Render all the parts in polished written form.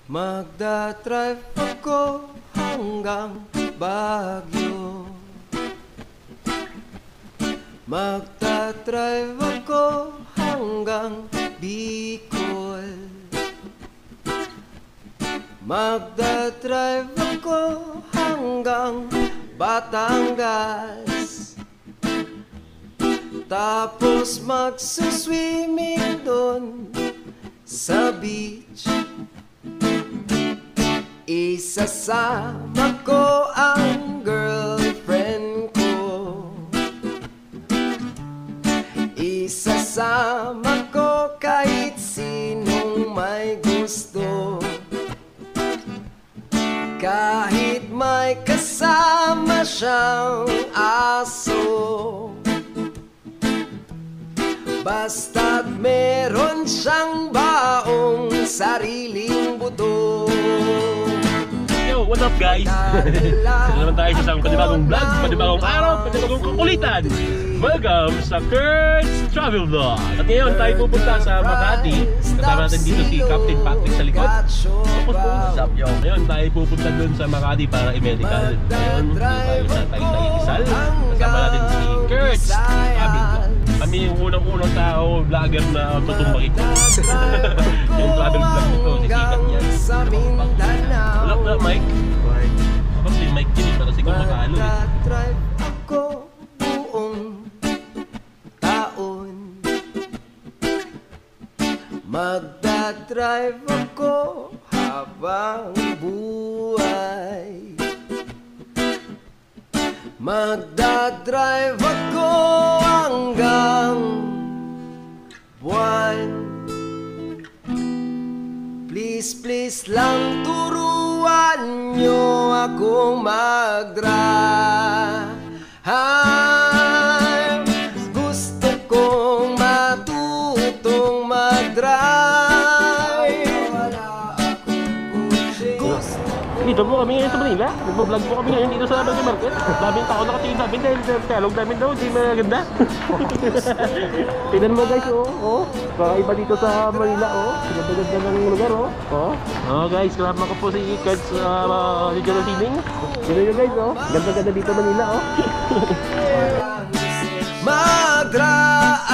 Magdadrive ako hanggang Baguio. Magdadrive ako hanggang Bicol. Magdadrive ako hanggang Batangas. Tapos magsuswimming doon sa beach. Isasama ko ang girlfriend ko. Isasama ko kahit sinong may gusto. Kahit may kasama siyang aso. Basta't meron siyang baong sariling buto. Yo, what's up guys? Sila naman tayo sa isang panibagong vlog, panibagong araw, panibagong kukulitan. Welcome sa Kurt's Travel Vlog. At ngayon tayo pupunta sa Makati. Kasama natin dito si Captain Patrick sa likod. What's up yo? Ngayon tayo pupunta dun sa Makati para i-medical. Ngayon tayo sa Taytay Rizal. Kasama natin si Kurt's Travel Vlog. Kami yung unang-unang tao, vlogger na tutumbangin ko. Yung travel vlog nito, sisikat yan. Wala, Mike. Kapag si Mike yun, pero siguro makalo eh. Magdadrive ako buong taon. Magdadrive ako habang buhay. Magdadrive ako hanggang buwan. Please, please lang turuan nyo akong mag-drive. Gusto kong matutong mag-drive. Dito po kami ngayon sa Manila. Nagpa-vlog po kami ngayon dito sa Burger Market. Daming tao nakatingin sa amin dahil dialog namin daw, hindi maganda. Tignan mo guys, oh. Kakaiba dito sa Manila, oh. Ganda-ganda ng lugar, oh. Oh guys, kasama ko po si Kurt's Digital Cleaning. Tignan nyo guys, oh. Ganda-ganda dito Manila, oh. Mag-drive.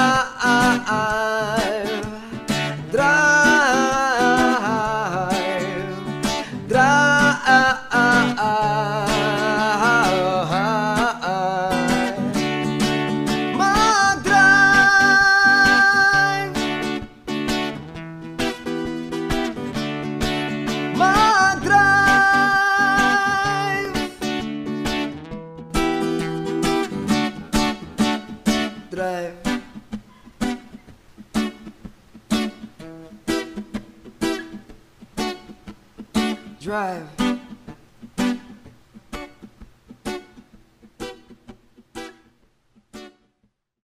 Drive. Drive.